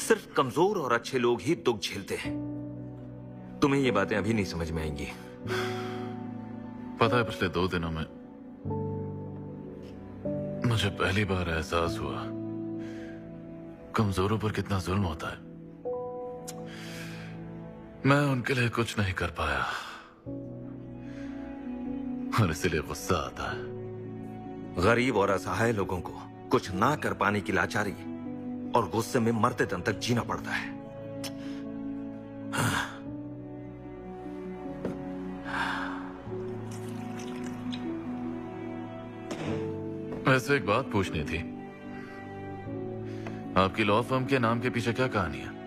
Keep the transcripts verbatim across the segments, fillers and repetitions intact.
सिर्फ कमजोर और अच्छे लोग ही दुख झेलते हैं। तुम्हें ये बातें अभी नहीं समझ में आएंगी। पता है, पिछले दो दिनों में मुझे पहली बार एहसास हुआ कमजोरों पर कितना जुल्म होता है। मैं उनके लिए कुछ नहीं कर पाया और इसलिए गुस्सा आता है। गरीब और असहाय लोगों को कुछ ना कर पाने की लाचारी और गुस्से में मरते दम तक जीना पड़ता है। वैसे एक बात पूछनी थी, आपकी लॉ फर्म के नाम के पीछे क्या कहानी है?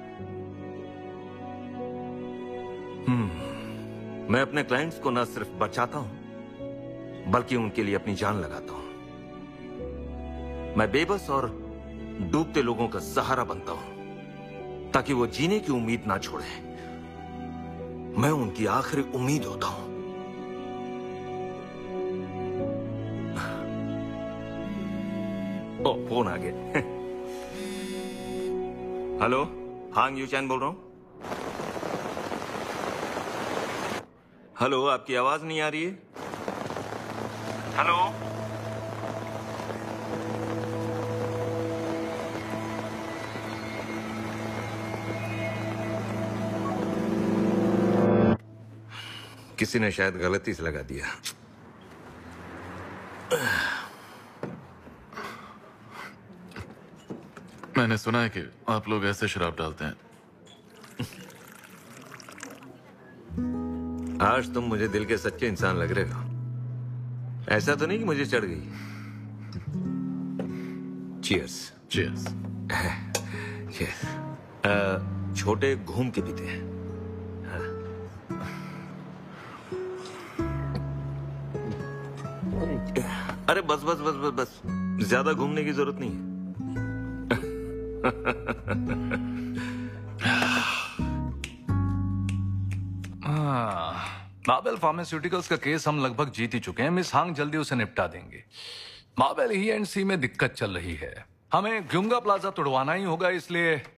हम्म मैं अपने क्लाइंट्स को न सिर्फ बचाता हूं बल्कि उनके लिए अपनी जान लगाता हूं। मैं बेबस और डूबते लोगों का सहारा बनता हूं ताकि वो जीने की उम्मीद ना छोड़े। मैं उनकी आखिरी उम्मीद होता हूं। ओ, फोन आ गया। हेलो, हांग यूचैन बोल रहा हूं। हेलो, आपकी आवाज नहीं आ रही है। हेलो, किसी ने शायद गलती से लगा दिया। मैंने सुना है कि आप लोग ऐसे शराब डालते हैं। आज तुम मुझे दिल के सच्चे इंसान लग रहे हो। ऐसा तो नहीं कि मुझे चढ़ गई। चीयर्स। चीयर्स। चीयर्स। छोटे घूम के पीते हैं। अरे बस बस बस बस बस, ज्यादा घूमने की जरूरत नहीं है। मार्बल फार्मास्यूटिकल्स का केस हम लगभग जीत ही चुके हैं। मिस हांग जल्दी उसे निपटा देंगे। मार्बल ही एंड सी में दिक्कत चल रही है। हमें ग्युंगा प्लाजा तोड़वाना ही होगा, इसलिए